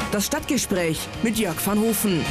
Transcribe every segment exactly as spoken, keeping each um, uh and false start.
Das Stadtgespräch mit Jörg van Hofen.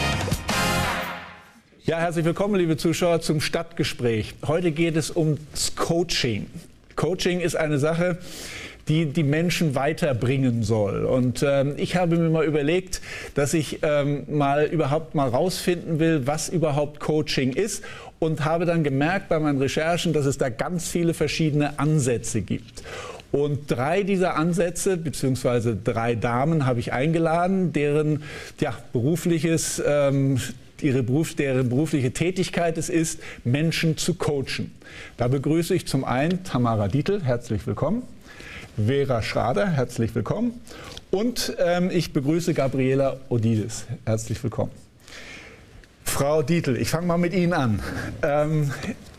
Ja, herzlich willkommen, liebe Zuschauer, zum Stadtgespräch. Heute geht es ums Coaching. Coaching ist eine Sache, die die Menschen weiterbringen soll. Und ähm, ich habe mir mal überlegt, dass ich ähm, mal überhaupt mal rausfinden will, was überhaupt Coaching ist. Und habe dann gemerkt bei meinen Recherchen, dass es da ganz viele verschiedene Ansätze gibt. Und drei dieser Ansätze, beziehungsweise drei Damen, habe ich eingeladen, deren ja, berufliches, ähm, ihre Beruf, deren berufliche Tätigkeit es ist, Menschen zu coachen. Da begrüße ich zum einen Tamara Dietl, herzlich willkommen. Vera Schrader, herzlich willkommen. Und ähm, ich begrüße Gabriela Odides, herzlich willkommen. Frau Dietl, ich fange mal mit Ihnen an. Ähm,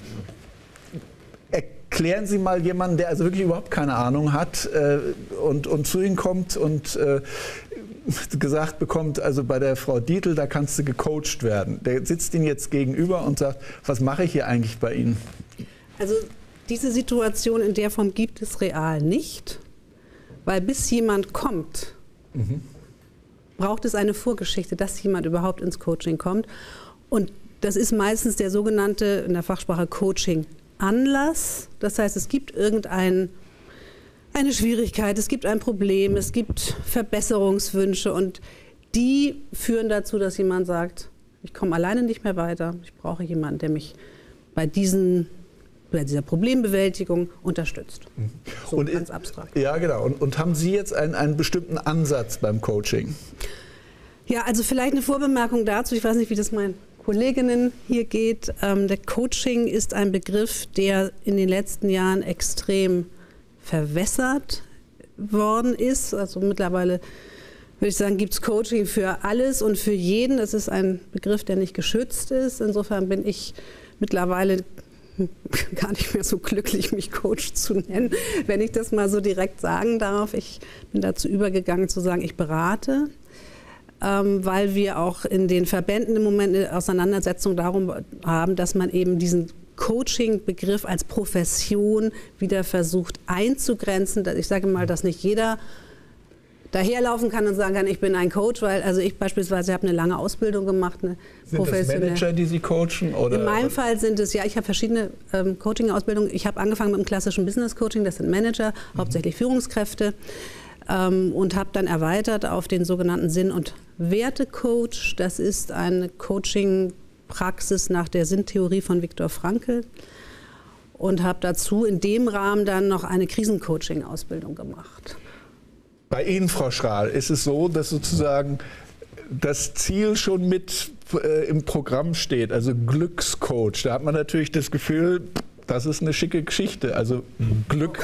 Erklären Sie mal jemanden, der also wirklich überhaupt keine Ahnung hat äh, und, und zu Ihnen kommt und äh, gesagt bekommt, also bei der Frau Dietl, da kannst du gecoacht werden. Der sitzt Ihnen jetzt gegenüber und sagt, was mache ich hier eigentlich bei Ihnen? Also diese Situation in der Form gibt es real nicht, weil bis jemand kommt, mhm. braucht es eine Vorgeschichte, dass jemand überhaupt ins Coaching kommt. Und das ist meistens der sogenannte, in der Fachsprache Coaching-Anlass. Das heißt, es gibt irgendein, eine Schwierigkeit, es gibt ein Problem, es gibt Verbesserungswünsche und die führen dazu, dass jemand sagt, ich komme alleine nicht mehr weiter, ich brauche jemanden, der mich bei diesen bei dieser Problembewältigung unterstützt. So und ganz abstrakt. Ja, genau. Und, und haben Sie jetzt einen, einen bestimmten Ansatz beim Coaching? Ja, also vielleicht eine Vorbemerkung dazu. Ich weiß nicht, wie das meinen Kolleginnen hier geht. Ähm, der Coaching ist ein Begriff, der in den letzten Jahren extrem verwässert worden ist. Also mittlerweile würde ich sagen, gibt es Coaching für alles und für jeden. Das ist ein Begriff, der nicht geschützt ist. Insofern bin ich mittlerweile gar nicht mehr so glücklich, mich Coach zu nennen, wenn ich das mal so direkt sagen darf. Ich bin dazu übergegangen zu sagen, ich berate, ähm, weil wir auch in den Verbänden im Moment eine Auseinandersetzung darum haben, dass man eben diesen Coaching-Begriff als Profession wieder versucht einzugrenzen. Ich sage mal, dass nicht jeder daherlaufen kann und sagen kann, ich bin ein Coach, weil also ich beispielsweise habe eine lange Ausbildung gemacht. Eine sind das Manager, die Sie coachen? Oder? In meinem Fall sind es, ja, ich habe verschiedene ähm, Coaching-Ausbildungen. Ich habe angefangen mit dem klassischen Business-Coaching, das sind Manager, mhm. hauptsächlich Führungskräfte ähm, und habe dann erweitert auf den sogenannten Sinn- und Werte-Coach. Das ist eine Coaching-Praxis nach der Sinntheorie von Viktor Frankl und habe dazu in dem Rahmen dann noch eine Krisencoaching-Ausbildung gemacht. Bei Ihnen, Frau Schraal, ist es so, dass sozusagen das Ziel schon mit äh, im Programm steht, also Glückscoach. Da hat man natürlich das Gefühl, das ist eine schicke Geschichte. Also Glück,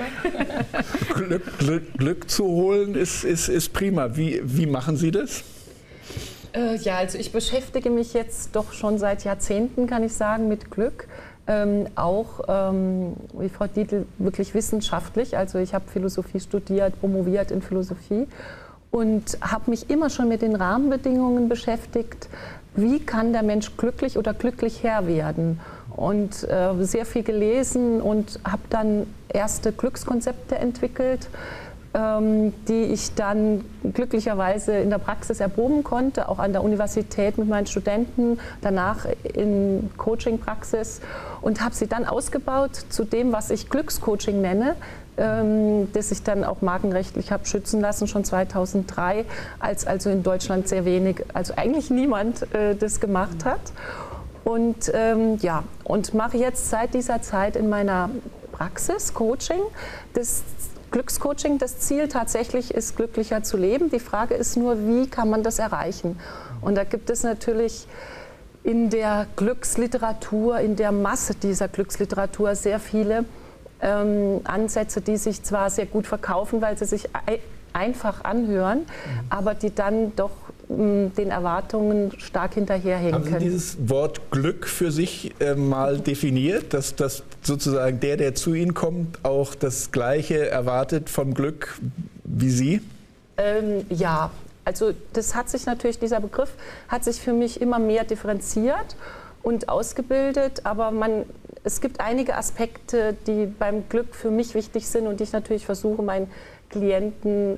Glück, Glück, Glück zu holen ist, ist, ist prima. Wie, wie machen Sie das? Äh, ja, also ich beschäftige mich jetzt doch schon seit Jahrzehnten, kann ich sagen, mit Glück. Ähm, auch, ähm, wie Frau Dietl, wirklich wissenschaftlich. Also ich habe Philosophie studiert, promoviert in Philosophie und habe mich immer schon mit den Rahmenbedingungen beschäftigt. Wie kann der Mensch glücklich oder glücklich Herr werden? Und äh, sehr viel gelesen und habe dann erste Glückskonzepte entwickelt, ähm, die ich dann glücklicherweise in der Praxis erproben konnte, auch an der Universität mit meinen Studenten, danach in Coaching-Praxis und habe sie dann ausgebaut zu dem, was ich Glückscoaching nenne, ähm, das ich dann auch markenrechtlich habe schützen lassen, schon zweitausenddrei, als also in Deutschland sehr wenig, also eigentlich niemand äh, das gemacht hat. Und ähm, ja, und mache jetzt seit dieser Zeit in meiner Praxis Coaching. Das Glückscoaching, das Ziel tatsächlich ist, glücklicher zu leben. Die Frage ist nur, wie kann man das erreichen? Und da gibt es natürlich in der Glücksliteratur, in der Masse dieser Glücksliteratur sehr viele ähm, Ansätze, die sich zwar sehr gut verkaufen, weil sie sich einfach anhören, mhm. aber die dann doch mh, den Erwartungen stark hinterherhängen können. Haben Sie dieses Wort Glück für sich äh, mal definiert, dass, dass sozusagen der, der zu Ihnen kommt, auch das Gleiche erwartet vom Glück wie Sie? Ähm, ja, also das hat sich natürlich, dieser Begriff hat sich für mich immer mehr differenziert und ausgebildet, aber man, es gibt einige Aspekte, die beim Glück für mich wichtig sind und die ich natürlich versuche, meinen Klienten auch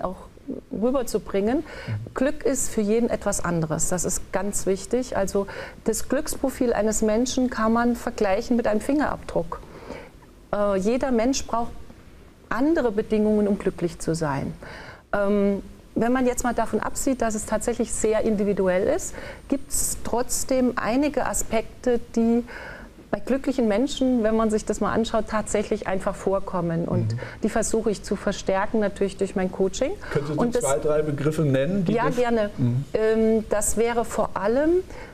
rüberzubringen. Glück ist für jeden etwas anderes. Das ist ganz wichtig. Also das Glücksprofil eines Menschen kann man vergleichen mit einem Fingerabdruck. Äh, jeder Mensch braucht andere Bedingungen, um glücklich zu sein. Ähm, wenn man jetzt mal davon absieht, dass es tatsächlich sehr individuell ist, gibt es trotzdem einige Aspekte, die bei glücklichen Menschen, wenn man sich das mal anschaut, tatsächlich einfach vorkommen. Und mhm. die versuche ich zu verstärken, natürlich durch mein Coaching. Können Sie so Und das, zwei, drei Begriffe nennen? Die ja, das, gerne. Mhm. Ähm, das wäre vor allem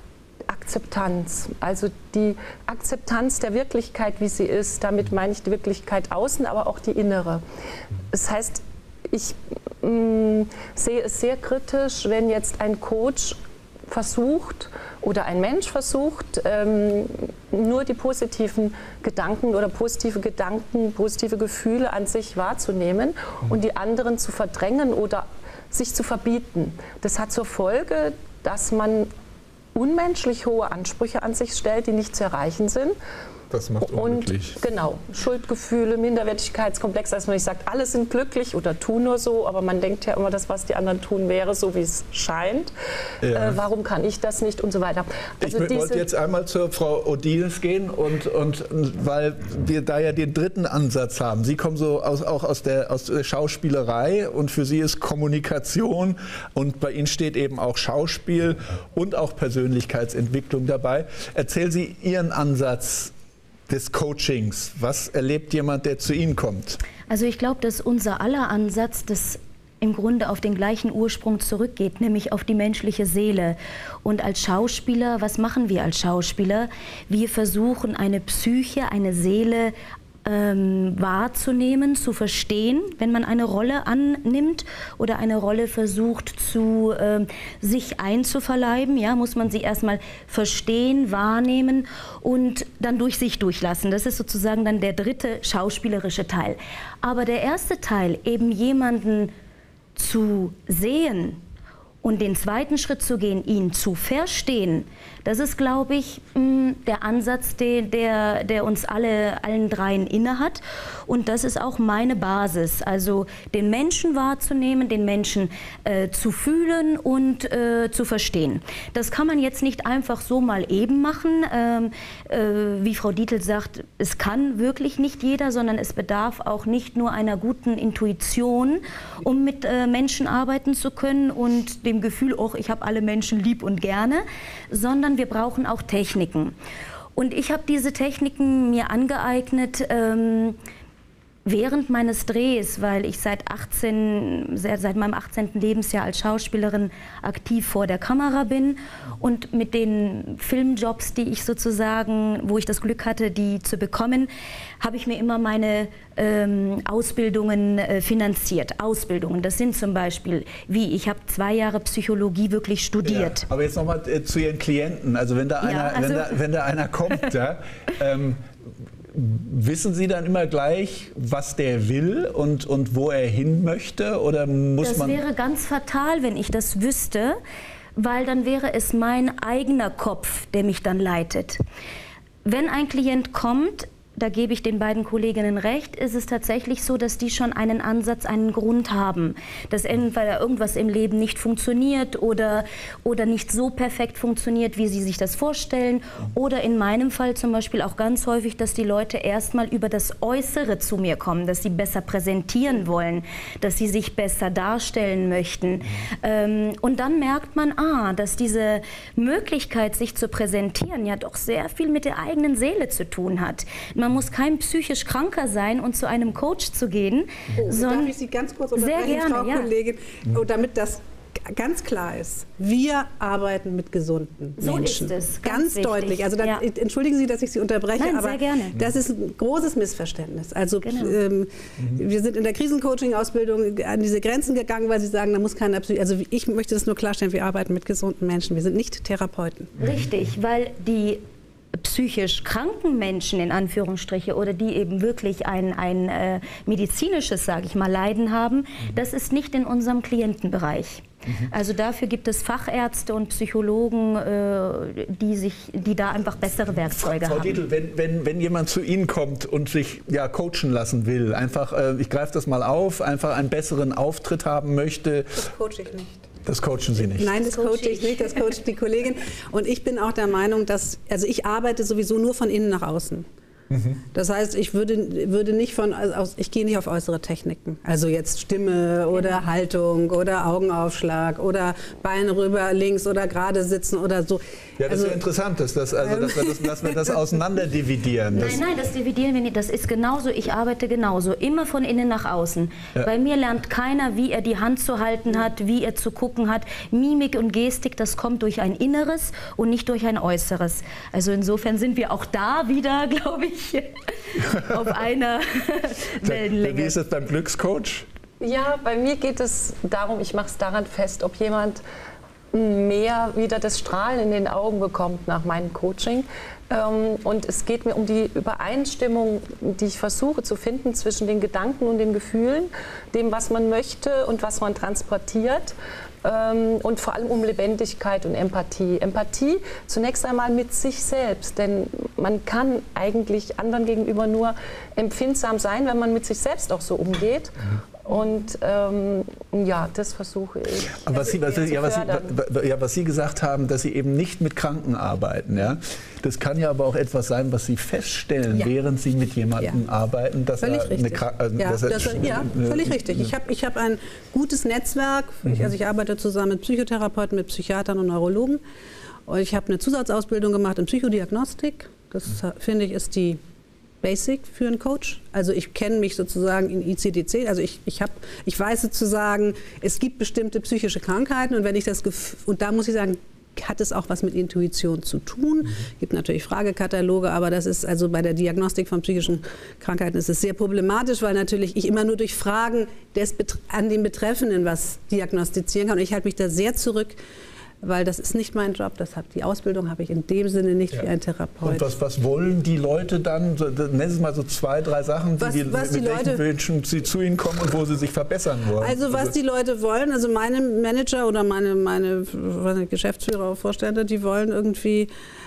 Akzeptanz. Also die Akzeptanz der Wirklichkeit, wie sie ist. Damit meine ich die Wirklichkeit außen, aber auch die innere. Das heißt, ich mh, sehe es sehr kritisch, wenn jetzt ein Coach versucht oder ein Mensch versucht, ähm, nur die positiven Gedanken oder positive Gedanken, positive Gefühle an sich wahrzunehmen und die anderen zu verdrängen oder sich zu verbieten. Das hat zur Folge, dass man unmenschlich hohe Ansprüche an sich stellt, die nicht zu erreichen sind. Das macht unglücklich. Und genau, Schuldgefühle, Minderwertigkeitskomplex, dass man nicht sagt, alle sind glücklich oder tun nur so, aber man denkt ja immer, das, was die anderen tun, wäre so, wie es scheint. Ja. Äh, warum kann ich das nicht und so weiter. Also ich wollte jetzt einmal zur Frau Odiles gehen, und, und weil wir da ja den dritten Ansatz haben. Sie kommen so aus, auch aus der, aus der Schauspielerei, und für Sie ist Kommunikation, und bei Ihnen steht eben auch Schauspiel und auch Persönlichkeitsentwicklung dabei. Erzählen Sie Ihren Ansatz des Coachings. Was erlebt jemand, der zu Ihnen kommt? Also ich glaube, dass unser aller Ansatz das im Grunde auf den gleichen Ursprung zurückgeht, nämlich auf die menschliche Seele. Und als Schauspieler, was machen wir als Schauspieler? Wir versuchen, eine Psyche, eine Seele ähm, wahrzunehmen, zu verstehen, wenn man eine Rolle annimmt oder eine Rolle versucht, zu ähm, sich einzuverleiben, ja, muss man sie erstmal verstehen, wahrnehmen und dann durch sich durchlassen. Das ist sozusagen dann der dritte schauspielerische Teil. Aber der erste Teil, eben jemanden zu sehen und den zweiten Schritt zu gehen, ihn zu verstehen, das ist, glaube ich, der Ansatz, der, der, der uns alle, allen dreien innehat. Und das ist auch meine Basis. Also den Menschen wahrzunehmen, den Menschen äh, zu fühlen und äh, zu verstehen. Das kann man jetzt nicht einfach so mal eben machen. Ähm, äh, wie Frau Dietl sagt, es kann wirklich nicht jeder, sondern es bedarf auch nicht nur einer guten Intuition, um mit äh, Menschen arbeiten zu können und dem Gefühl, oh, ich habe alle Menschen lieb und gerne, sondern wir brauchen auch Techniken. Und ich habe diese Techniken mir angeeignet ähm, während meines Drehs, weil ich seit achtzehn, seit meinem achtzehnten Lebensjahr als Schauspielerin aktiv vor der Kamera bin, und mit den Filmjobs, die ich sozusagen, wo ich das Glück hatte, die zu bekommen, habe ich mir immer meine ähm, Ausbildungen äh, finanziert. Ausbildungen, das sind zum Beispiel, wie, ich habe zwei Jahre Psychologie wirklich studiert. Ja, aber jetzt nochmal äh, zu Ihren Klienten, also wenn da einer, ja, also wenn da, wenn da einer kommt, ja, ähm, wissen Sie dann immer gleich, was der will und, und wo er hin möchte? Oder muss das man wäre ganz fatal, wenn ich das wüsste, weil dann wäre es mein eigener Kopf, der mich dann leitet. Wenn ein Klient kommt, da gebe ich den beiden Kolleginnen recht, ist es tatsächlich so, dass die schon einen Ansatz, einen Grund haben, dass entweder irgendwas im Leben nicht funktioniert oder, oder nicht so perfekt funktioniert, wie sie sich das vorstellen, oder in meinem Fall zum Beispiel auch ganz häufig, dass die Leute erstmal über das Äußere zu mir kommen, dass sie besser präsentieren wollen, dass sie sich besser darstellen möchten. Ähm, und dann merkt man, ah, dass diese Möglichkeit, sich zu präsentieren, ja doch sehr viel mit der eigenen Seele zu tun hat. Man muss kein psychisch Kranker sein und zu einem Coach zu gehen. Oh, darf ich Sie ganz kurz unterbrechen, sehr gerne, Frau ja. Kollegin, oh, damit das ganz klar ist. Wir arbeiten mit gesunden so Menschen. Ist es, ganz ganz deutlich. Also da, ja. entschuldigen Sie, dass ich Sie unterbreche, Nein, aber sehr gerne. das ist ein großes Missverständnis. Also Genau. ähm, mhm. wir sind in der Krisencoaching-Ausbildung an diese Grenzen gegangen, weil Sie sagen, da muss keiner Psy- Also ich möchte das nur klarstellen, wir arbeiten mit gesunden Menschen. Wir sind nicht Therapeuten. Richtig, weil die psychisch kranken Menschen in Anführungsstriche oder die eben wirklich ein, ein äh, medizinisches, sage ich mal, Leiden haben, das ist nicht in unserem Klientenbereich. Also dafür gibt es Fachärzte und Psychologen, äh, die, sich, die da einfach bessere Werkzeuge Frau haben. Dietl, wenn, wenn, wenn jemand zu Ihnen kommt und sich ja, coachen lassen will, einfach, äh, ich greife das mal auf, einfach einen besseren Auftritt haben möchte. Das coache ich nicht. Das coachen Sie nicht? Nein, das coache ich nicht, das coacht die Kollegin. Und ich bin auch der Meinung, dass, also ich arbeite sowieso nur von innen nach außen. Das heißt, ich würde, würde nicht von, also ich gehe nicht auf äußere Techniken. Also jetzt Stimme oder Haltung oder Augenaufschlag oder Beine rüber links oder gerade sitzen oder so. Ja, das also, ist ja interessant, dass, das, also, dass, wir, das, dass wir das auseinander dividieren. Nein, nein, das dividieren wir nicht. Das ist genauso, ich arbeite genauso, immer von innen nach außen. Ja. Bei mir lernt keiner, wie er die Hand zu halten hat, wie er zu gucken hat. Mimik und Gestik, das kommt durch ein Inneres und nicht durch ein Äußeres. Also insofern sind wir auch da wieder, glaube ich, auf einer Wellenlänge. Wie ist es beim Glückscoach? Ja, bei mir geht es darum, ich mache es daran fest, ob jemand mehr wieder das Strahlen in den Augen bekommt nach meinem Coaching. Und es geht mir um die Übereinstimmung, die ich versuche zu finden zwischen den Gedanken und den Gefühlen, dem, was man möchte und was man transportiert. Und vor allem um Lebendigkeit und Empathie. Empathie zunächst einmal mit sich selbst, denn man kann eigentlich anderen gegenüber nur empfindsam sein, wenn man mit sich selbst auch so umgeht. Und ähm, ja, das versuche ich. Aber was Sie, was, Sie, ja, was, Sie, ja, was Sie gesagt haben, dass Sie eben nicht mit Kranken arbeiten, ja? Das kann ja aber auch etwas sein, was Sie feststellen, ja. während Sie mit jemandem ja. arbeiten. Dass völlig er richtig. Eine, also, ja, dass er das, ja, völlig richtig. Ich habe ich hab ein gutes Netzwerk. Mhm. Ich, also ich arbeite zusammen mit Psychotherapeuten, mit Psychiatern und Neurologen. Und ich habe eine Zusatzausbildung gemacht in Psychodiagnostik. Das, mhm. finde ich, ist die Basic für einen Coach. Also ich kenne mich sozusagen in I C D C. Also ich, ich, hab, ich weiß sozusagen, es gibt bestimmte psychische Krankheiten und wenn ich das Gef- und da muss ich sagen, hat es auch was mit Intuition zu tun. Es gibt natürlich Fragekataloge, aber das ist also bei der Diagnostik von psychischen Krankheiten ist es sehr problematisch, weil natürlich ich immer nur durch Fragen des Bet- an den Betreffenden was diagnostizieren kann. Und ich halte mich da sehr zurück, weil das ist nicht mein Job. Das hat, die Ausbildung habe ich in dem Sinne nicht ja. wie ein Therapeut. Und was, was wollen die Leute dann? Nennen Sie mal so zwei, drei Sachen, was, die, was mit die welchen Leute, Menschen sie zu Ihnen kommen und wo sie sich verbessern wollen. Also was also, die Leute wollen, also meine Manager oder meine, meine, meine Geschäftsführer oder Vorstände, die wollen irgendwie,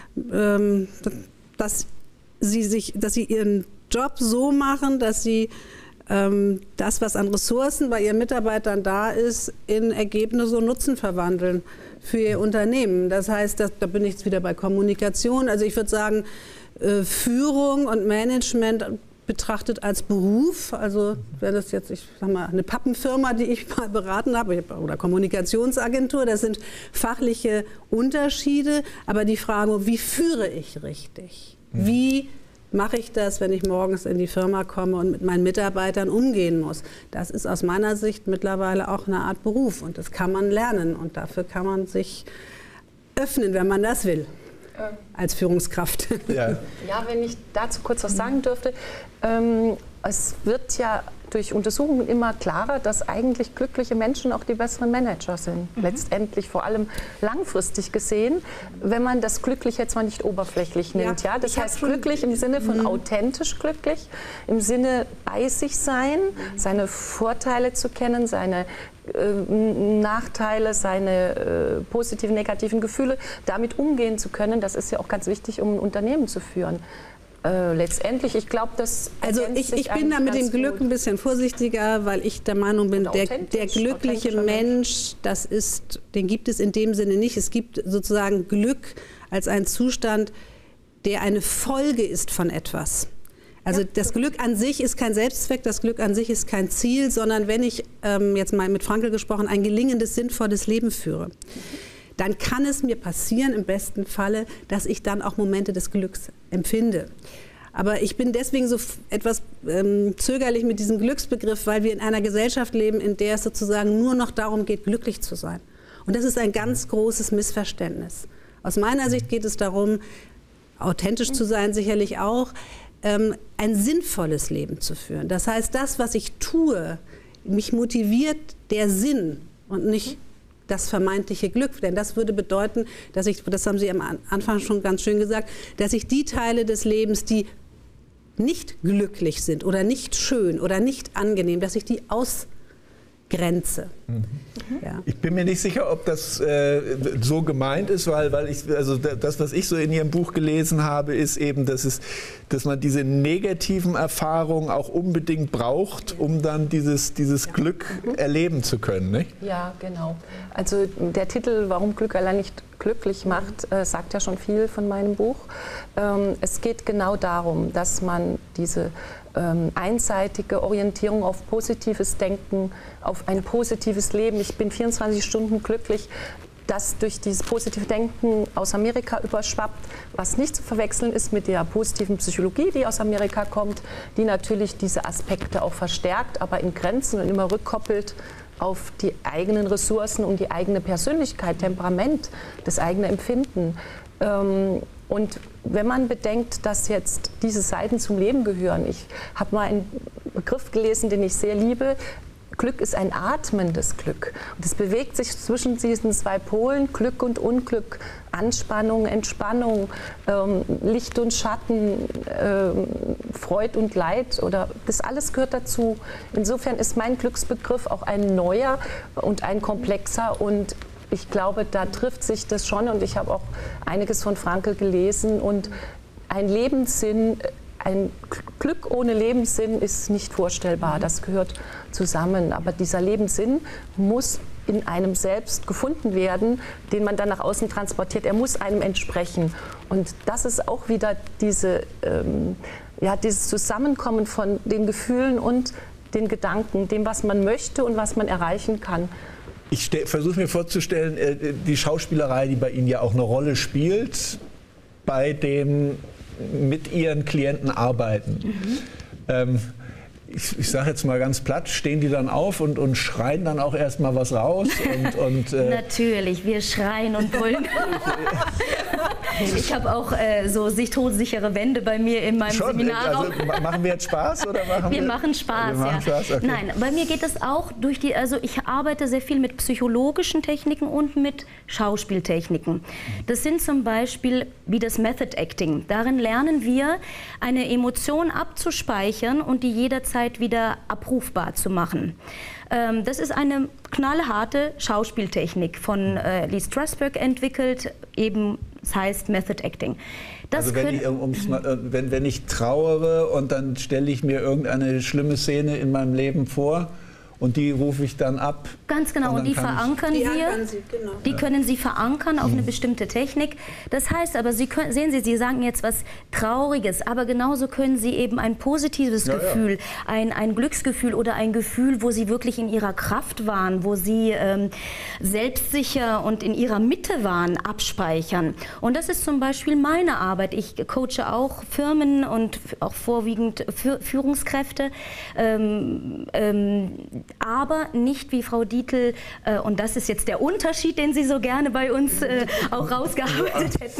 ähm, dass, sie sich, dass sie ihren Job so machen, dass sie ähm, das, was an Ressourcen bei ihren Mitarbeitern da ist, in Ergebnisse und Nutzen verwandeln für ihr Unternehmen. Das heißt, das, da bin ich jetzt wieder bei Kommunikation. Also ich würde sagen, äh, Führung und Management betrachtet als Beruf. Also wenn das jetzt, ich sag mal, eine Pappenfirma, die ich mal beraten habe, oder Kommunikationsagentur, das sind fachliche Unterschiede. Aber die Frage, wie führe ich richtig? Wie mache ich das, wenn ich morgens in die Firma komme und mit meinen Mitarbeitern umgehen muss? Das ist aus meiner Sicht mittlerweile auch eine Art Beruf und das kann man lernen und dafür kann man sich öffnen, wenn man das will, ähm, als Führungskraft. Ja. ja, wenn ich dazu kurz was sagen dürfte. Ähm, es wird ja durch Untersuchungen immer klarer, dass eigentlich glückliche Menschen auch die besseren Manager sind. Mhm. Letztendlich vor allem langfristig gesehen, wenn man das glücklich jetzt mal nicht oberflächlich nimmt. Ja, ja? Das heißt glücklich im Sinne von mhm. authentisch glücklich, im Sinne bei sich sein, mhm. seine Vorteile zu kennen, seine äh, Nachteile, seine äh, positiven, negativen Gefühle, damit umgehen zu können. Das ist ja auch ganz wichtig, um ein Unternehmen zu führen. Äh, letztendlich, ich glaube, das Also ich, ich bin da mit dem Glück ein bisschen vorsichtiger, weil ich der Meinung bin, der, der glückliche Mensch, das ist, den gibt es in dem Sinne nicht. Es gibt sozusagen Glück als einen Zustand, der eine Folge ist von etwas. Also ja, das Glück an sich ist kein Selbstzweck, das Glück an sich ist kein Ziel, sondern wenn ich, ähm, jetzt mal mit Frankl gesprochen, ein gelingendes, sinnvolles Leben führe, dann kann es mir passieren, im besten Falle, dass ich dann auch Momente des Glücks empfinde. Aber ich bin deswegen so etwas ähm, zögerlich mit diesem Glücksbegriff, weil wir in einer Gesellschaft leben, in der es sozusagen nur noch darum geht, glücklich zu sein. Und das ist ein ganz großes Missverständnis. Aus meiner Sicht geht es darum, authentisch zu sein, sicherlich auch, ähm, ein sinnvolles Leben zu führen. Das heißt, das, was ich tue, mich motiviert der Sinn und nicht das vermeintliche Glück. Denn das würde bedeuten, dass ich, das haben Sie am Anfang schon ganz schön gesagt, dass ich die Teile des Lebens, die nicht glücklich sind oder nicht schön oder nicht angenehm, dass ich die ausgrenze. Grenze. Mhm. Ja. Ich bin mir nicht sicher, ob das äh, so gemeint ist, weil, weil ich, also das, was ich so in Ihrem Buch gelesen habe, ist eben, dass, es, dass man diese negativen Erfahrungen auch unbedingt braucht, um dann dieses, dieses Glück mhm. erleben zu können. Nicht? Ja, genau. Also der Titel "Warum Glück allein nicht glücklich macht", äh, sagt ja schon viel von meinem Buch. Ähm, es geht genau darum, dass man diese ähm, einseitige Orientierung auf positives Denken, auf ein positives Leben, ich bin vierundzwanzig Stunden glücklich, das durch dieses positive Denken aus Amerika überschwappt, was nicht zu verwechseln ist mit der positiven Psychologie, die aus Amerika kommt, die natürlich diese Aspekte auch verstärkt, aber in Grenzen und immer rückkoppelt auf die eigenen Ressourcen und die eigene Persönlichkeit, Temperament, das eigene Empfinden. Und wenn man bedenkt, dass jetzt diese Seiten zum Leben gehören, ich habe mal einen Begriff gelesen, den ich sehr liebe, Glück ist ein atmendes Glück. Und es bewegt sich zwischen diesen zwei Polen, Glück und Unglück, Anspannung, Entspannung, ähm, Licht und Schatten, ähm, Freud und Leid, oder das alles gehört dazu. Insofern ist mein Glücksbegriff auch ein neuer und ein komplexer, und ich glaube, da trifft sich das schon, und ich habe auch einiges von Frankl gelesen, und ein Lebenssinn, ein Glück ohne Lebenssinn ist nicht vorstellbar, das gehört zusammen. Aber dieser Lebenssinn muss in einem selbst gefunden werden, den man dann nach außen transportiert. Er muss einem entsprechen. Und das ist auch wieder diese, ähm, ja, dieses Zusammenkommen von den Gefühlen und den Gedanken, dem, was man möchte und was man erreichen kann. Ich versuche mir vorzustellen, äh, die Schauspielerei, die bei Ihnen ja auch eine Rolle spielt, bei dem mit Ihren Klienten arbeiten. Mhm. Ähm, ich ich sage jetzt mal ganz platt, stehen die dann auf und, und schreien dann auch erstmal was raus? Und, und, äh Natürlich, wir schreien und brüllen. Ich habe auch äh, so sich todsichere Wände bei mir in meinem Schon, Seminar. Also, machen wir jetzt Spaß oder machen wir? Wir machen Spaß, wir machen ja. Spaß, okay. Nein, bei mir geht es auch durch die, also ich arbeite sehr viel mit psychologischen Techniken und mit Schauspieltechniken. Das sind zum Beispiel wie das Method Acting. Darin lernen wir, eine Emotion abzuspeichern und die jederzeit wieder abrufbar zu machen. Ähm, das ist eine knallharte Schauspieltechnik von äh, Lee Strasberg entwickelt, eben, das heißt Method Acting. Das also wenn ich, um's mal, wenn, wenn ich trauere und dann stelle ich mir irgendeine schlimme Szene in meinem Leben vor und die rufe ich dann ab. Ganz genau, und, und die verankern die wir. Sie, genau. Die ja. können Sie verankern auf mhm. eine bestimmte Technik. Das heißt aber, Sie können, sehen Sie, Sie sagen jetzt was Trauriges, aber genauso können Sie eben ein positives ja, Gefühl, ja. Ein, ein Glücksgefühl oder ein Gefühl, wo Sie wirklich in Ihrer Kraft waren, wo Sie ähm, selbstsicher und in Ihrer Mitte waren, abspeichern. Und das ist zum Beispiel meine Arbeit. Ich coache auch Firmen und auch vorwiegend Führungskräfte. Ähm, ähm, aber nicht wie Frau Dietl, äh, und das ist jetzt der Unterschied, den Sie so gerne bei uns äh, auch rausgearbeitet hätten.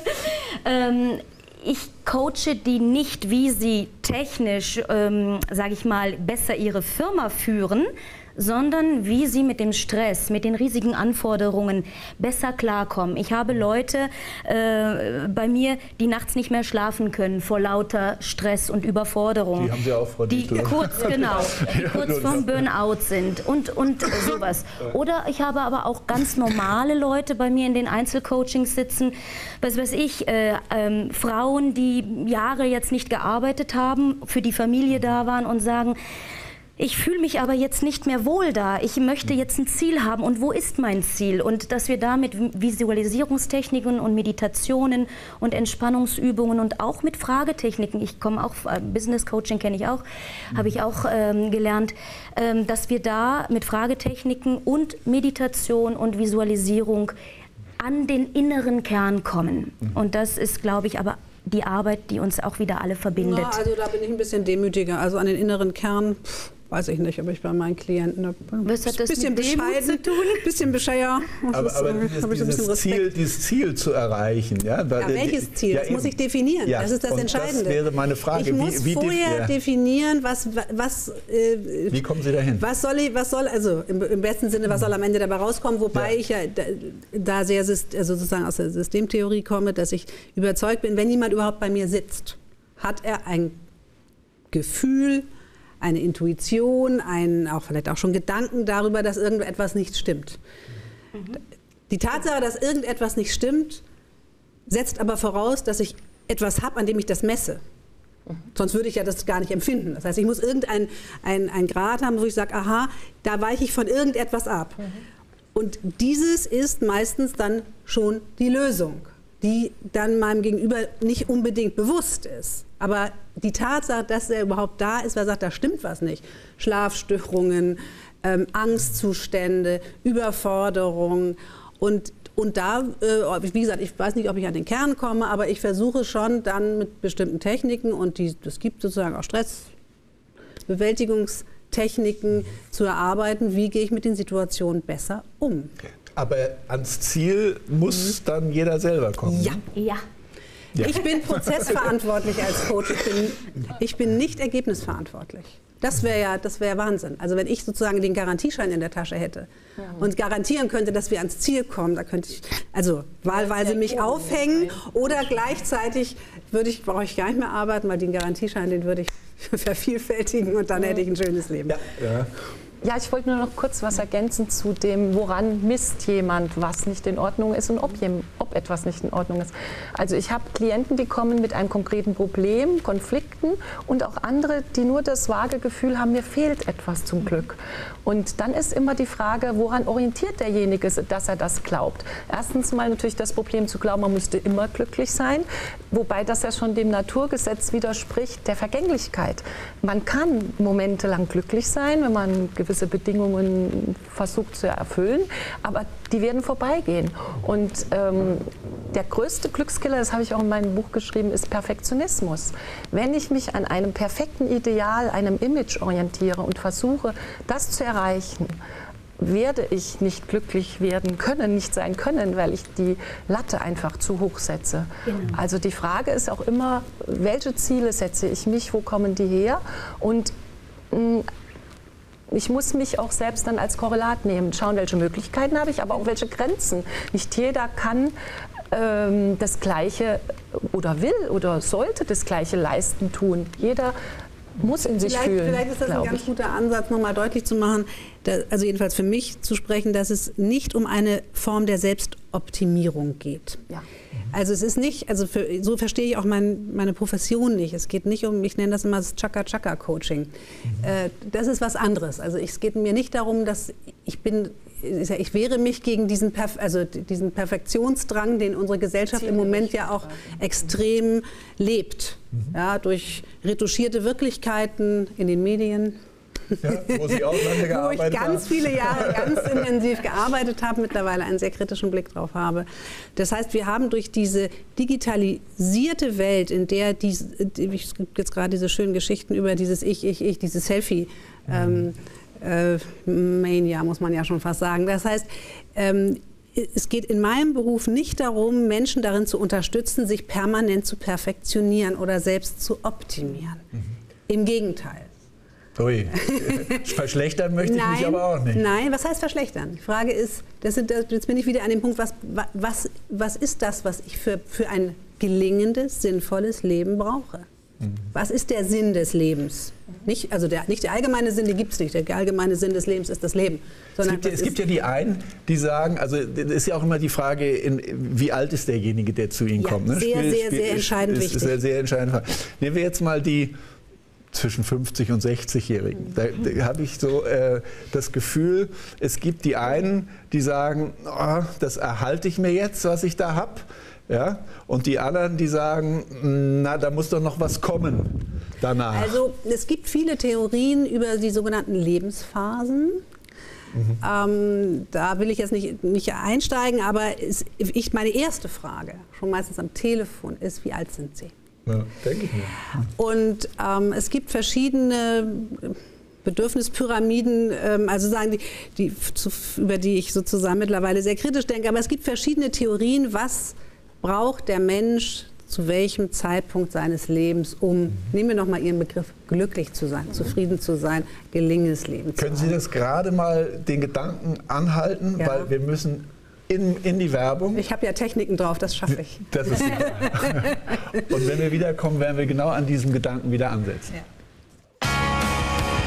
ähm, ich coache die nicht, wie sie technisch, ähm, sage ich mal, besser ihre Firma führen, sondern wie sie mit dem Stress, mit den riesigen Anforderungen besser klarkommen. Ich habe Leute äh, bei mir, die nachts nicht mehr schlafen können vor lauter Stress und Überforderung. Die haben Sie auch, Frau Dietl. Die kurz, genau, die kurz vorm Burnout sind und, und sowas. Oder ich habe aber auch ganz normale Leute bei mir in den Einzelcoachings sitzen, was weiß ich, äh, ähm, Frauen, die Jahre jetzt nicht gearbeitet haben, für die Familie da waren und sagen, ich fühle mich aber jetzt nicht mehr wohl da. Ich möchte jetzt ein Ziel haben. Und wo ist mein Ziel? Und dass wir da mit Visualisierungstechniken und Meditationen und Entspannungsübungen und auch mit Fragetechniken, ich komme auch, Business Coaching kenne ich auch, mhm. habe ich auch ähm, gelernt, ähm, dass wir da mit Fragetechniken und Meditation und Visualisierung an den inneren Kern kommen. Mhm. Und das ist, glaube ich, aber die Arbeit, die uns auch wieder alle verbindet. Na, also da bin ich ein bisschen demütiger. Also an den inneren Kern, pff, weiß ich nicht, ob ich bei meinen Klienten ein Was hat das bisschen mit bescheiden zu tun? Ein bisschen bescheuer. Aber, ist, aber dieses, ich dieses, ein Ziel, dieses Ziel zu erreichen. Ja, ja welches Ziel? Ja, das eben. muss ich definieren. Ja, das ist das und Entscheidende. Das wäre meine Frage. Ich muss wie, wie vorher ja. definieren, was... was äh, wie kommen Sie dahin? Was soll, ich, was soll also im, im besten Sinne, was soll am Ende dabei rauskommen? Wobei ja. ich ja da, da sehr also sozusagen aus der Systemtheorie komme, dass ich überzeugt bin, wenn jemand überhaupt bei mir sitzt, hat er ein Gefühl, eine Intuition, ein, auch vielleicht auch schon Gedanken darüber, dass irgendetwas nicht stimmt. Mhm. Die Tatsache, dass irgendetwas nicht stimmt, setzt aber voraus, dass ich etwas habe, an dem ich das messe. Mhm. Sonst würde ich ja das gar nicht empfinden. Das heißt, ich muss irgendein ein, ein Grad haben, wo ich sage, aha, da weiche ich von irgendetwas ab. Mhm. Und dieses ist meistens dann schon die Lösung, die dann meinem Gegenüber nicht unbedingt bewusst ist. Aber die Tatsache, dass er überhaupt da ist, wer sagt, da stimmt was nicht. Schlafstörungen, ähm, Angstzustände, Überforderung. Und, und da, äh, wie gesagt, ich weiß nicht, ob ich an den Kern komme, aber ich versuche schon dann mit bestimmten Techniken, und es gibt sozusagen auch Stressbewältigungstechniken zu erarbeiten, wie gehe ich mit den Situationen besser um. Aber ans Ziel muss mhm. dann jeder selber kommen. Ja. Ja. Ja. Ich bin prozessverantwortlich als Coach. Ich bin, ich bin nicht ergebnisverantwortlich. Das wäre ja, das wäre Wahnsinn. Also wenn ich sozusagen den Garantieschein in der Tasche hätte ja. und garantieren könnte, dass wir ans Ziel kommen, da könnte ich also wahlweise mich aufhängen oder gleichzeitig würde ich, brauche ich gar nicht mehr arbeiten, weil den Garantieschein, den würde ich vervielfältigen und dann hätte ich ein schönes Leben. Ja. Ja. Ja, ich wollte nur noch kurz was ergänzen zu dem, woran misst jemand, was nicht in Ordnung ist und ob, jem, ob etwas nicht in Ordnung ist. Also ich habe Klienten, die kommen mit einem konkreten Problem, Konflikten und auch andere, die nur das vage Gefühl haben, mir fehlt etwas zum Glück. Und dann ist immer die Frage, woran orientiert derjenige, dass er das glaubt. Erstens mal natürlich das Problem zu glauben, man müsste immer glücklich sein, wobei das ja schon dem Naturgesetz widerspricht, der Vergänglichkeit. Man kann momentelang glücklich sein, wenn man gewisse Bedingungen versucht zu erfüllen, aber die werden vorbeigehen. Und ähm, der größte Glückskiller, das habe ich auch in meinem Buch geschrieben, ist Perfektionismus. Wenn ich mich an einem perfekten Ideal, einem Image orientiere und versuche, das zu erreichen, werde ich nicht glücklich werden können, nicht sein können, weil ich die Latte einfach zu hoch setze. Genau. Also die Frage ist auch immer, welche Ziele setze ich mich, wo kommen die her? Und mh, ich muss mich auch selbst dann als Korrelat nehmen, schauen, welche Möglichkeiten habe ich, aber auch welche Grenzen. Nicht jeder kann ähm, das Gleiche oder will oder sollte das Gleiche leisten, tun. Jeder muss in sich vielleicht, fühlen. Vielleicht ist das ein ganz ich. guter Ansatz, nochmal deutlich zu machen, dass, also jedenfalls für mich zu sprechen, dass es nicht um eine Form der Selbstoptimierung geht. Ja. Also es ist nicht, also für, so verstehe ich auch mein, meine Profession nicht. Es geht nicht um, ich nenne das immer das Chaka-Chaka-Coaching. Mhm. Äh, das ist was anderes. Also es geht mir nicht darum, dass ich bin, ich wehre mich gegen diesen, Perf also diesen Perfektionsdrang, den unsere Gesellschaft im Moment ja auch extrem lebt. Mhm. Ja, durch retuschierte Wirklichkeiten in den Medien. Ja, wo Sie auch lange gearbeitet haben. Wo ich ganz viele Jahre ganz intensiv gearbeitet habe, mittlerweile einen sehr kritischen Blick drauf habe. Das heißt, wir haben durch diese digitalisierte Welt, in der dies, es gibt jetzt gerade diese schönen Geschichten über dieses Ich, Ich, Ich, diese Selfie, ähm, äh, Mania, muss man ja schon fast sagen. Das heißt, ähm, es geht in meinem Beruf nicht darum, Menschen darin zu unterstützen, sich permanent zu perfektionieren oder selbst zu optimieren. Mhm. Im Gegenteil. Ui, verschlechtern möchte ich nein, mich aber auch nicht. Nein, was heißt verschlechtern? Die Frage ist, das sind, jetzt bin ich wieder an dem Punkt, was, was, was ist das, was ich für, für ein gelingendes, sinnvolles Leben brauche? Mhm. Was ist der Sinn des Lebens? Nicht, also der, nicht der allgemeine Sinn, den gibt es nicht. Der allgemeine Sinn des Lebens ist das Leben. Es gibt, ja, es gibt ja die einen, die sagen, also das ist ja auch immer die Frage, in, wie alt ist derjenige, der zu Ihnen ja, kommt. Ne? Sehr, Spiel, sehr, Spiel, sehr entscheidend ist, wichtig. Ist eine sehr entscheidende Frage. Nehmen wir jetzt mal die zwischen fünfzig und sechzig-Jährigen. Da, da habe ich so äh, das Gefühl, es gibt die einen, die sagen, oh, das erhalte ich mir jetzt, was ich da habe. Ja? Und die anderen, die sagen, na, da muss doch noch was kommen danach. Also es gibt viele Theorien über die sogenannten Lebensphasen. Mhm. Ähm, da will ich jetzt nicht, nicht einsteigen, aber es, ich, meine erste Frage, schon meistens am Telefon, ist, wie alt sind Sie? Ja, denke ich mir. Und ähm, es gibt verschiedene Bedürfnispyramiden, ähm, also sagen die, die, zu, über die ich sozusagen mittlerweile sehr kritisch denke, aber es gibt verschiedene Theorien, was braucht der Mensch zu welchem Zeitpunkt seines Lebens, um, nehmen wir noch mal Ihren Begriff, glücklich zu sein, zufrieden zu sein, gelingendes Leben zu haben. Können Sie das gerade mal den Gedanken anhalten, ja. Weil wir müssen In, in die Werbung. Ich habe ja Techniken drauf, das schaffe ich. Das ist super. Und wenn wir wiederkommen, werden wir genau an diesem Gedanken wieder ansetzen. Ja.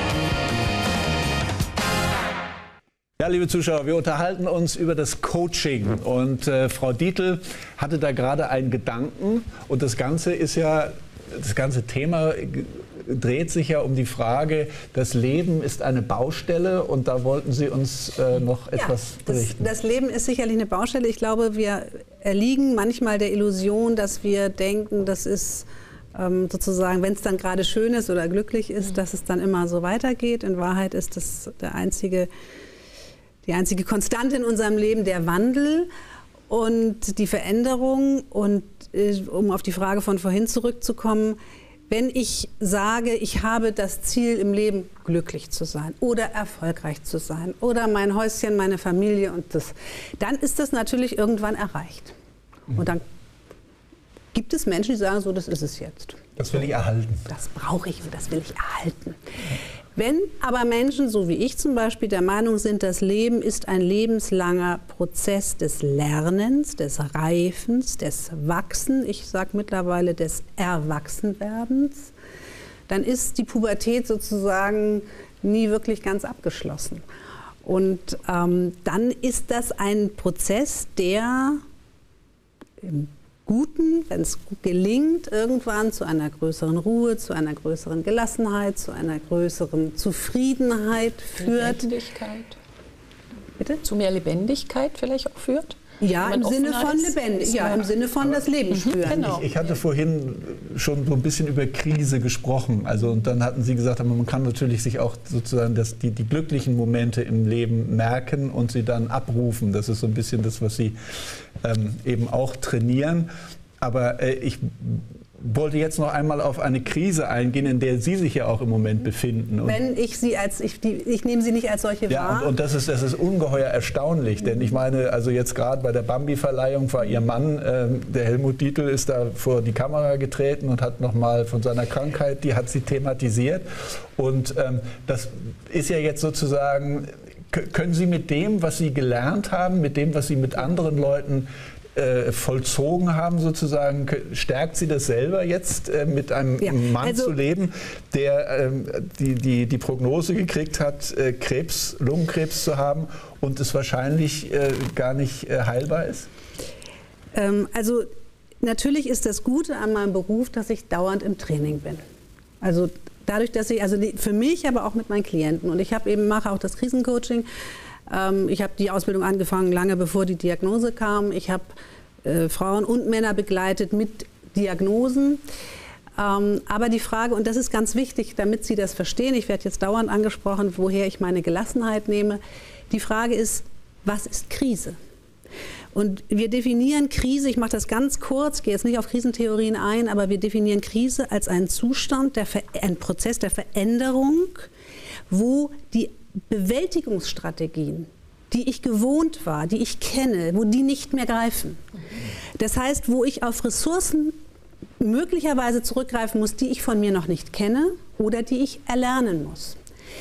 Ja, liebe Zuschauer, wir unterhalten uns über das Coaching und äh, Frau Dietl hatte da gerade einen Gedanken und das Ganze ist ja, das ganze Thema dreht sich ja um die Frage, das Leben ist eine Baustelle und da wollten Sie uns äh, noch etwas ja, berichten. Das, das Leben ist sicherlich eine Baustelle. Ich glaube, wir erliegen manchmal der Illusion, dass wir denken, das ist ähm, sozusagen, wenn es dann gerade schön ist oder glücklich ist, dass es dann immer so weitergeht. In Wahrheit ist das der einzige Die einzige Konstante in unserem Leben der Wandel und die Veränderung. Und äh, um auf die Frage von vorhin zurückzukommen, wenn ich sage, ich habe das Ziel im Leben, glücklich zu sein oder erfolgreich zu sein oder mein Häuschen, meine Familie und das, dann ist das natürlich irgendwann erreicht. Und dann gibt es Menschen, die sagen, so, das ist es jetzt. Das will ich erhalten. Das brauche ich und das will ich erhalten. Wenn aber Menschen, so wie ich zum Beispiel, der Meinung sind, das Leben ist ein lebenslanger Prozess des Lernens, des Reifens, des Wachsen, ich sage mittlerweile des Erwachsenwerdens, dann ist die Pubertät sozusagen nie wirklich ganz abgeschlossen. Und ähm, dann ist das ein Prozess, der im Guten, wenn es gelingt, irgendwann zu einer größeren Ruhe, zu einer größeren Gelassenheit, zu einer größeren Zufriedenheit führt. Lebendigkeit. Bitte? Zu mehr Lebendigkeit vielleicht auch führt? Ja, im Sinne von lebendig, ja, im Sinne von das Leben spüren. Genau. Ich, ich hatte vorhin schon so ein bisschen über Krise gesprochen. Also, und dann hatten Sie gesagt, aber man kann natürlich sich auch sozusagen das, die, die glücklichen Momente im Leben merken und sie dann abrufen. Das ist so ein bisschen das, was Sie ähm, eben auch trainieren. Aber äh, ich wollte jetzt noch einmal auf eine Krise eingehen, in der Sie sich ja auch im Moment befinden. Und Wenn ich Sie als, ich, die, ich nehme Sie nicht als solche ja, wahr. und, und das ist, das ist ungeheuer erstaunlich, denn ich meine, also jetzt gerade bei der Bambi-Verleihung war Ihr Mann, äh, der Helmut Dietl, ist da vor die Kamera getreten und hat nochmal von seiner Krankheit, die hat sie thematisiert. Und ähm, das ist ja jetzt sozusagen, können Sie mit dem, was Sie gelernt haben, mit dem, was Sie mit anderen Leuten Äh, vollzogen haben sozusagen, stärkt Sie das selber jetzt, äh, mit einem ja, Mann also, zu leben, der ähm, die, die, die Prognose gekriegt hat, äh, Krebs, Lungenkrebs zu haben und es wahrscheinlich äh, gar nicht äh, heilbar ist? Ähm, also natürlich ist das Gute an meinem Beruf, dass ich dauernd im Training bin. Also dadurch, dass ich, also für mich, aber auch mit meinen Klienten, und ich habe eben, mache auch das Krisencoaching. Ich habe die Ausbildung angefangen, lange bevor die Diagnose kam. Ich habe äh, Frauen und Männer begleitet mit Diagnosen. Ähm, aber die Frage, und das ist ganz wichtig, damit Sie das verstehen, ich werde jetzt dauernd angesprochen, woher ich meine Gelassenheit nehme. Die Frage ist, was ist Krise? Und wir definieren Krise, ich mache das ganz kurz, gehe jetzt nicht auf Krisentheorien ein, aber wir definieren Krise als einen Zustand, der Ver- ein Prozess der Veränderung, wo die Bewältigungsstrategien, die ich gewohnt war, die ich kenne, wo die nicht mehr greifen. Das heißt, wo ich auf Ressourcen möglicherweise zurückgreifen muss, die ich von mir noch nicht kenne oder die ich erlernen muss.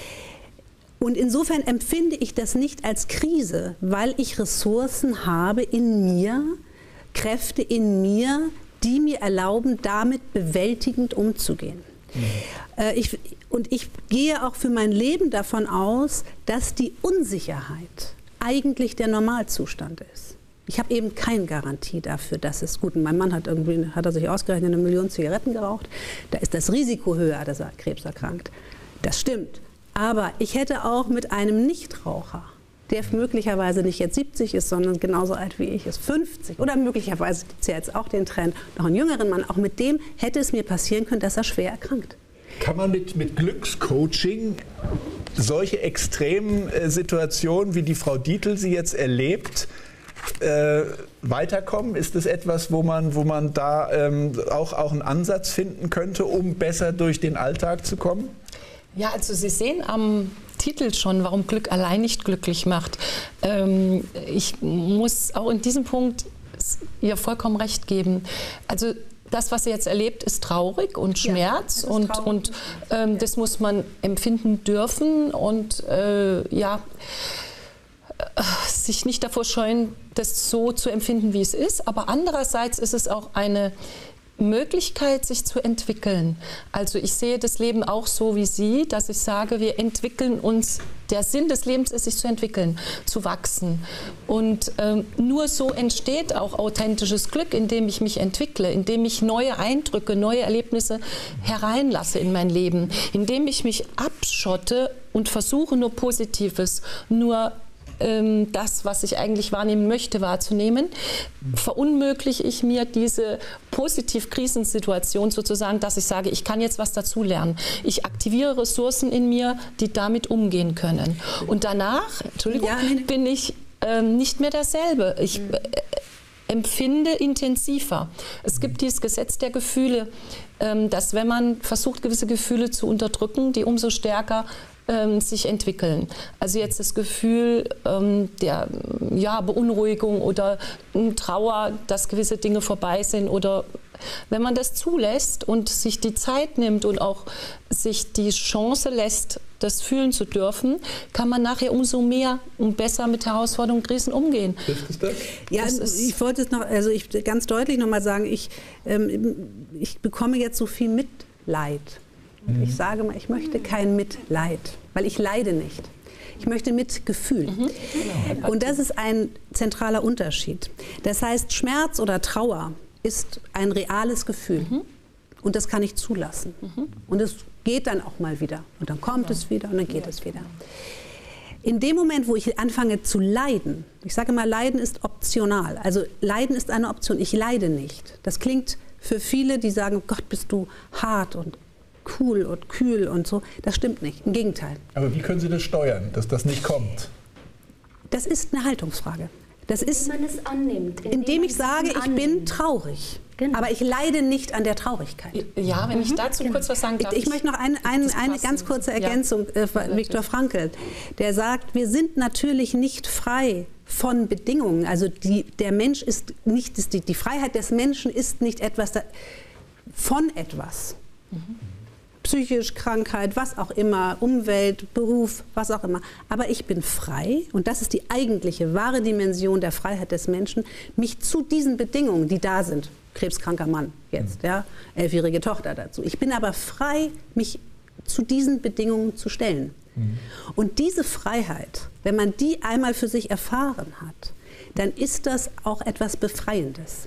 Und insofern empfinde ich das nicht als Krise, weil ich Ressourcen habe in mir, Kräfte in mir, die mir erlauben, damit bewältigend umzugehen. Mhm. Ich, und ich gehe auch für mein Leben davon aus, dass die Unsicherheit eigentlich der Normalzustand ist. Ich habe eben keine Garantie dafür, dass es gut ist. Mein Mann hat irgendwie, hat er sich ausgerechnet, eine Million Zigaretten geraucht. Da ist das Risiko höher, dass er Krebs erkrankt. Das stimmt. Aber ich hätte auch mit einem Nichtraucher, der möglicherweise nicht jetzt siebzig ist, sondern genauso alt wie ich ist, fünfzig. Oder möglicherweise gibt es ja jetzt auch den Trend, noch einen jüngeren Mann. Auch mit dem hätte es mir passieren können, dass er schwer erkrankt. Kann man mit, mit Glückscoaching solche extremen äh, Situationen, wie die Frau Dietl sie jetzt erlebt, äh, weiterkommen? Ist das etwas, wo man, wo man da ähm, auch, auch einen Ansatz finden könnte, um besser durch den Alltag zu kommen? Ja, also Sie sehen am Titel schon, warum Glück allein nicht glücklich macht. Ähm, ich muss auch in diesem Punkt ihr vollkommen recht geben. Also das, was sie jetzt erlebt, ist traurig und Schmerz, ja, und, traurig. und ähm, das muss man empfinden dürfen und äh, ja, äh, sich nicht davor scheuen, das so zu empfinden, wie es ist. Aber andererseits ist es auch eine Möglichkeit, sich zu entwickeln. Also ich sehe das Leben auch so wie Sie, dass ich sage, wir entwickeln uns, der Sinn des Lebens ist, sich zu entwickeln, zu wachsen. Und ähm, nur so entsteht auch authentisches Glück, indem ich mich entwickle, indem ich neue Eindrücke, neue Erlebnisse hereinlasse in mein Leben, indem ich mich abschotte und versuche, nur Positives, nur das, was ich eigentlich wahrnehmen möchte, wahrzunehmen, verunmögliche ich mir diese Positiv-Krisensituation sozusagen, dass ich sage, ich kann jetzt was dazulernen. Ich aktiviere Ressourcen in mir, die damit umgehen können. Und danach, Entschuldigung, ja, nee, nee. bin ich ähm, nicht mehr derselbe. Ich äh, empfinde intensiver. Es gibt dieses Gesetz der Gefühle, ähm, dass wenn man versucht, gewisse Gefühle zu unterdrücken, die umso stärker Ähm, sich entwickeln. Also jetzt das Gefühl ähm, der ja, Beunruhigung oder ähm, Trauer, dass gewisse Dinge vorbei sind, oder wenn man das zulässt und sich die Zeit nimmt und auch sich die Chance lässt, das fühlen zu dürfen, kann man nachher umso mehr und besser mit Herausforderungen und Krisen umgehen. Ist das? Ja, das ich wollte es noch, also ich ganz deutlich noch mal sagen, ich, ähm, ich bekomme jetzt so viel Mitleid. Ich sage mal, ich möchte kein Mitleid, weil ich leide nicht. Ich möchte Mitgefühl. Mhm. Und das ist ein zentraler Unterschied. Das heißt, Schmerz oder Trauer ist ein reales Gefühl. Mhm. Und das kann ich zulassen. Mhm. Und es geht dann auch mal wieder. Und dann kommt ja. es wieder und dann geht ja. es wieder. In dem Moment, wo ich anfange zu leiden, ich sage mal, Leiden ist optional. Also Leiden ist eine Option. Ich leide nicht. Das klingt für viele, die sagen, Gott, bist du hart und cool und kühl und so. Das stimmt nicht, im Gegenteil. Aber wie können Sie das steuern, dass das nicht kommt? Das ist eine Haltungsfrage. Das indem ist, man es annimmt. Indem, indem ich sage, ich annimmt. bin traurig. Genau. Aber ich leide nicht an der Traurigkeit. Ja, wenn ich dazu mhm. kurz was sagen darf. Ich, ich möchte noch ein, ein, eine ganz kurze Ergänzung, ja. äh, Viktor Frankl, der sagt, wir sind natürlich nicht frei von Bedingungen. Also die, der Mensch ist nicht, die, die Freiheit des Menschen ist nicht etwas da, von etwas. Mhm. Psychisch, Krankheit, was auch immer, Umwelt, Beruf, was auch immer. Aber ich bin frei, und das ist die eigentliche, wahre Dimension der Freiheit des Menschen, mich zu diesen Bedingungen, die da sind, krebskranker Mann jetzt, ja, elfjährige Tochter dazu. Ich bin aber frei, mich zu diesen Bedingungen zu stellen. Mhm. Und diese Freiheit, wenn man die einmal für sich erfahren hat, dann ist das auch etwas Befreiendes.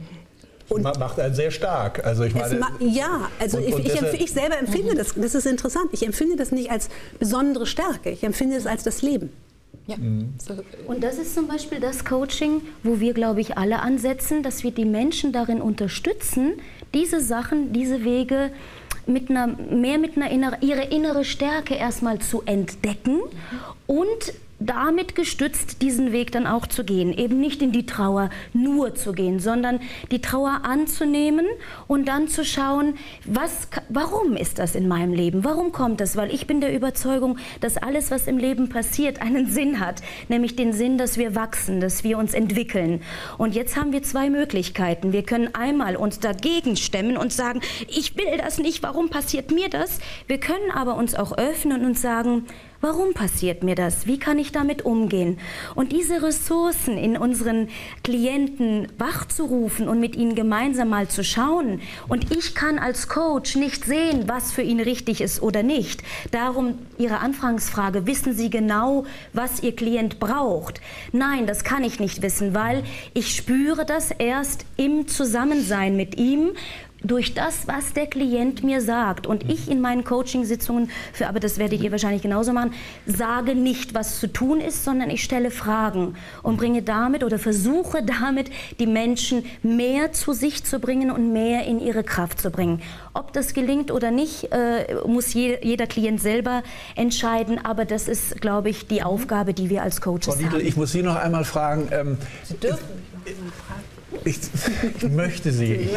Und macht einen sehr stark. Also ich meine, ja, also und, und ich, ich, ich selber empfinde das, das ist interessant, ich empfinde das nicht als besondere Stärke, ich empfinde es als das Leben. Ja. Mhm. Und das ist zum Beispiel das Coaching, wo wir, glaube ich, alle ansetzen, dass wir die Menschen darin unterstützen, diese Sachen, diese Wege mit einer, mehr mit einer innere, ihre innere Stärke erstmal zu entdecken und damit gestützt diesen Weg dann auch zu gehen. Eben nicht in die Trauer nur zu gehen, sondern die Trauer anzunehmen und dann zu schauen, was, warum ist das in meinem Leben? Warum kommt das? Weil ich bin der Überzeugung, dass alles, was im Leben passiert, einen Sinn hat. Nämlich den Sinn, dass wir wachsen, dass wir uns entwickeln. Und jetzt haben wir zwei Möglichkeiten. Wir können einmal uns dagegen stemmen und sagen, ich will das nicht, warum passiert mir das? Wir können aber uns auch öffnen und sagen, warum passiert mir das? Wie kann ich damit umgehen? Und diese Ressourcen in unseren Klienten wachzurufen und mit ihnen gemeinsam mal zu schauen. Und ich kann als Coach nicht sehen, was für ihn richtig ist oder nicht. Darum Ihre Anfangsfrage, wissen Sie genau, was Ihr Klient braucht? Nein, das kann ich nicht wissen, weil ich spüre das erst im Zusammensein mit ihm, durch das, was der Klient mir sagt. Und ich in meinen Coaching-Sitzungen, für, aber das werdet ihr wahrscheinlich genauso machen, sage nicht, was zu tun ist, sondern ich stelle Fragen und bringe damit oder versuche damit, die Menschen mehr zu sich zu bringen und mehr in ihre Kraft zu bringen. Ob das gelingt oder nicht, äh, muss je, jeder Klient selber entscheiden, aber das ist, glaube ich, die Aufgabe, die wir als Coaches Frau Dietl, haben. Ich muss Sie noch einmal fragen. Ähm, Sie dürfen mich noch einmal fragen. Ich, ich möchte Sie. Ich,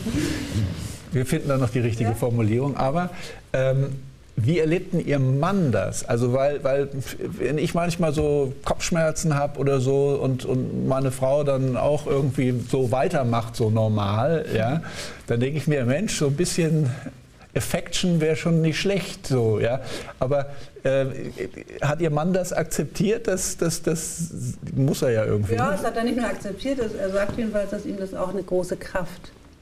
wir finden da noch die richtige ja. Formulierung. Aber ähm, wie erlebt denn Ihr Mann das? Also weil, weil wenn ich manchmal so Kopfschmerzen habe oder so und, und meine Frau dann auch irgendwie so weitermacht, so normal, ja, dann denke ich mir, Mensch, so ein bisschen Affection wäre schon nicht schlecht, so, ja. Aber äh, hat Ihr Mann das akzeptiert? Das, das, das muss er ja irgendwie. Ja, das hat er nicht nur akzeptiert. Er sagt jedenfalls, dass ihm das auch eine große Kraft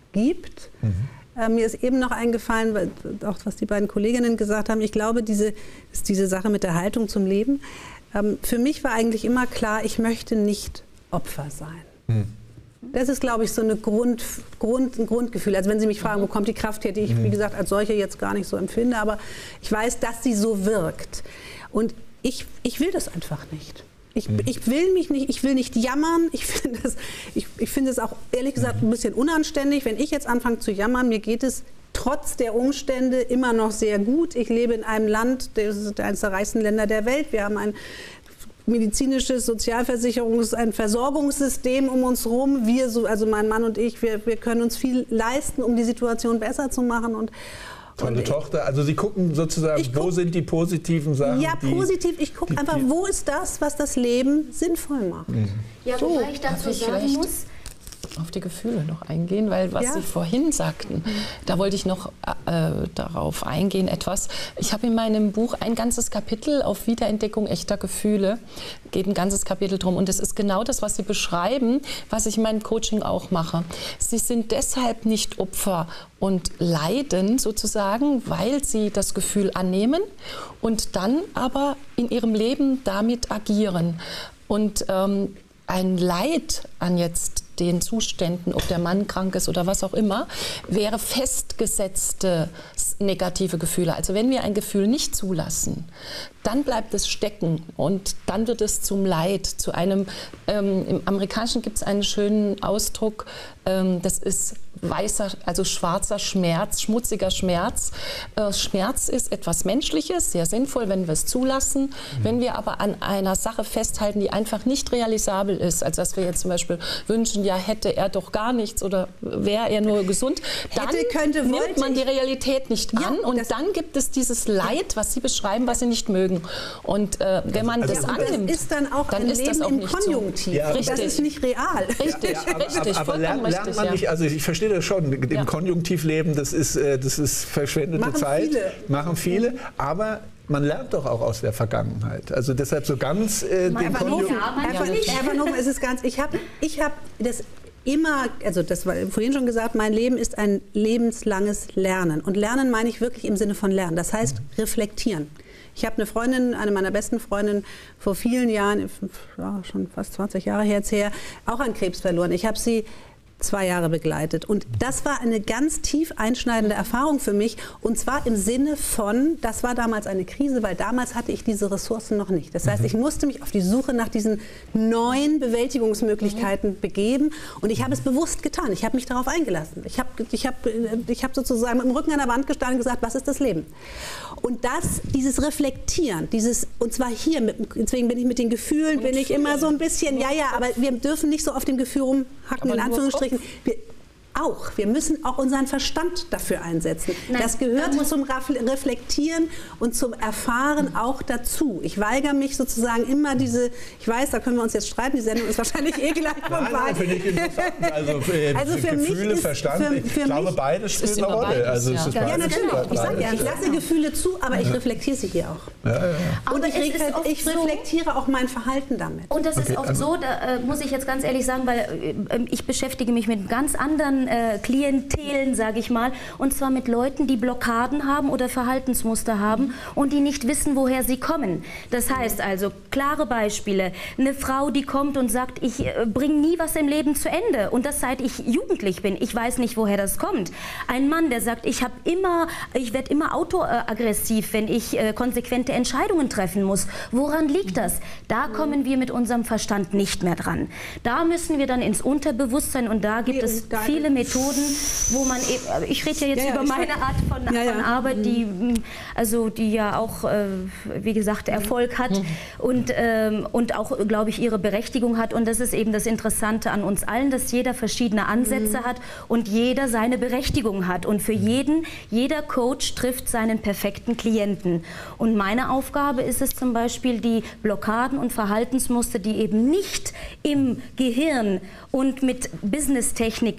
gibt. Mhm. Äh, mir ist eben noch eingefallen, weil, auch was die beiden Kolleginnen gesagt haben, ich glaube, diese, ist diese Sache mit der Haltung zum Leben. Ähm, für mich war eigentlich immer klar, ich möchte nicht Opfer sein. Mhm. Das ist, glaube ich, so eine Grund, Grund, ein Grundgefühl. Also wenn Sie mich fragen, wo kommt die Kraft her, die ich, wie gesagt, als solche jetzt gar nicht so empfinde, aber ich weiß, dass sie so wirkt. Und ich, ich will das einfach nicht. Ich, ich will mich nicht, ich will nicht jammern. Ich finde es ich, ich finde es auch, ehrlich gesagt, ein bisschen unanständig, wenn ich jetzt anfange zu jammern. Mir geht es trotz der Umstände immer noch sehr gut. Ich lebe in einem Land, das ist eines der reichsten Länder der Welt. Wir haben ein medizinisches Sozialversicherungs-, ein Versorgungssystem um uns herum. Wir, so, also mein Mann und ich, wir, wir können uns viel leisten, um die Situation besser zu machen. Und, Tolle und Tochter. Also Sie gucken sozusagen, guck, wo sind die positiven Sachen? Ja, die, positiv. Ich gucke einfach, wo ist das, was das Leben sinnvoll macht. Mhm. Ja, wobei so. ich dazu sagen muss, auf die Gefühle noch eingehen, weil was ja. Sie vorhin sagten, da wollte ich noch äh, darauf eingehen etwas. Ich habe in meinem Buch ein ganzes Kapitel auf Wiederentdeckung echter Gefühle, geht ein ganzes Kapitel drum und es ist genau das, was Sie beschreiben, was ich in meinem Coaching auch mache. Sie sind deshalb nicht Opfer und leiden sozusagen, weil sie das Gefühl annehmen und dann aber in ihrem Leben damit agieren. Und ähm, ein Leid an jetzt den Zuständen, ob der Mann krank ist oder was auch immer, wäre festgesetzte negative Gefühle. Also wenn wir ein Gefühl nicht zulassen, dann bleibt es stecken und dann wird es zum Leid, zu einem, ähm, im Amerikanischen gibt es einen schönen Ausdruck, ähm, das ist weißer, also schwarzer Schmerz, schmutziger Schmerz. Äh, Schmerz ist etwas Menschliches, sehr sinnvoll, wenn wir es zulassen. Mhm. Wenn wir aber an einer Sache festhalten, die einfach nicht realisabel ist, also dass wir jetzt zum Beispiel wünschen, ja, hätte er doch gar nichts oder wäre er nur gesund, dann hätte, könnte, nimmt man die Realität nicht ja, an und dann gibt es dieses Leid, was Sie beschreiben, was Sie nicht mögen. Und äh, wenn man also, das ja, annimmt, das ist dann auch dann ein ist Leben das auch im nicht Konjunktiv. So. Ja, das ist nicht real. Richtig, ja, aber, richtig, aber, aber lernt, lernt man nicht, also ich verstehe das schon, im ja. Konjunktiv leben, das ist, das ist verschwendete machen Zeit, viele. machen viele, aber man lernt doch auch aus der Vergangenheit. Also deshalb so ganz äh, den Konjunktiv. Ja, ja, es ist ganz, ich habe ich hab das immer, also das war vorhin schon gesagt, mein Leben ist ein lebenslanges Lernen. Und Lernen meine ich wirklich im Sinne von Lernen. Das heißt, reflektieren. Ich habe eine Freundin, eine meiner besten Freundinnen, vor vielen Jahren, ja, schon fast zwanzig Jahre jetzt her, auch an Krebs verloren. Ich habe sie zwei Jahre begleitet. Und das war eine ganz tief einschneidende Erfahrung für mich. Und zwar im Sinne von, das war damals eine Krise, weil damals hatte ich diese Ressourcen noch nicht. Das heißt, ich musste mich auf die Suche nach diesen neuen Bewältigungsmöglichkeiten begeben. Und ich habe es bewusst getan. Ich habe mich darauf eingelassen. Ich habe ich hab, ich hab sozusagen mit dem Rücken an der Wand gestanden und gesagt, was ist das Leben? Und das, dieses Reflektieren, dieses, und zwar hier, mit, deswegen bin ich mit den Gefühlen, und bin ich immer so ein bisschen, ja, ja, aber wir dürfen nicht so auf dem Gefühl rumhacken, in Anführungsstrichen. Wir, auch. Wir müssen auch unseren Verstand dafür einsetzen. Nein, das gehört zum Reflektieren und zum Erfahren auch dazu. Ich weigere mich sozusagen immer diese, ich weiß, da können wir uns jetzt streiten, die Sendung ist wahrscheinlich eh gleich vorbei. Nein, finde ich interessant. Also, äh, also für Gefühle, mich ist, Verstand, für, für ich glaube, beides spielt eine Rolle. Beides, also, ja. Es ist ja, beides natürlich. Ich, sag ja, ich lasse Gefühle zu, aber ich reflektiere sie hier auch. Ja, ja, ja. Und ich, ich reflektiere so, auch mein Verhalten damit. Und das okay, ist oft also, so, da äh, muss ich jetzt ganz ehrlich sagen, weil äh, ich beschäftige mich mit ganz anderen äh, Klienten, sage ich mal, und zwar mit Leuten, die Blockaden haben oder Verhaltensmuster haben und die nicht wissen, woher sie kommen. Das heißt also, klare Beispiele, eine Frau, die kommt und sagt, ich äh, bringe nie was im Leben zu Ende und das seit ich jugendlich bin. Ich weiß nicht, woher das kommt. Ein Mann, der sagt, ich habe immer, ich werde immer autoaggressiv, wenn ich äh, konsequente Entscheidungen treffen muss. Woran liegt das? Da kommen wir mit unserem Verstand nicht mehr dran. Da müssen wir dann ins Unterbewusstsein und da gibt es viele Methoden, wo man eben, ich rede ja jetzt ja, ja, über meine Art von, ja, ja. von Arbeit, die, also die ja auch, äh, wie gesagt, Erfolg hat mhm. und, ähm, und auch, glaube ich, ihre Berechtigung hat. Und das ist eben das Interessante an uns allen, dass jeder verschiedene Ansätze mhm. hat und jeder seine Berechtigung hat. Und für jeden, jeder Coach trifft seinen perfekten Klienten. Und meine Aufgabe ist es zum Beispiel, die Blockaden und Verhaltensmuster, die eben nicht im Gehirn und mit Business-Technik Lösungen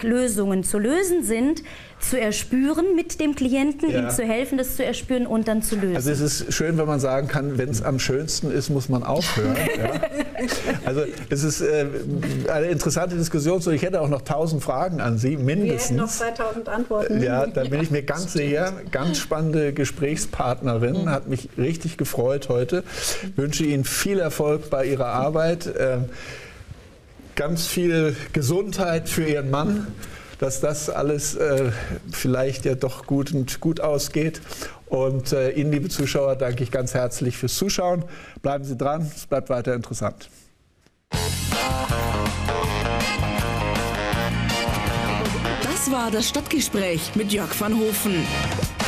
Lösungen zu lösen sind, zu erspüren mit dem Klienten, Ja. ihm zu helfen, das zu erspüren und dann zu lösen. Also es ist schön, wenn man sagen kann, wenn es am schönsten ist, muss man aufhören. Ja. Also es ist äh, eine interessante Diskussion. So, ich hätte auch noch tausend Fragen an Sie, mindestens. Wir hätten noch zweitausend Antworten. Ja, da bin ich mir ganz sicher. Ganz spannende Gesprächspartnerin. Hat mich richtig gefreut heute. Wünsche Ihnen viel Erfolg bei Ihrer Arbeit. Ähm, ganz viel Gesundheit für Ihren Mann, dass das alles äh, vielleicht ja doch gut und gut ausgeht. Und äh, Ihnen, liebe Zuschauer, danke ich ganz herzlich fürs Zuschauen. Bleiben Sie dran, es bleibt weiter interessant. Das war das Stadtgespräch mit Jörg van Hofen.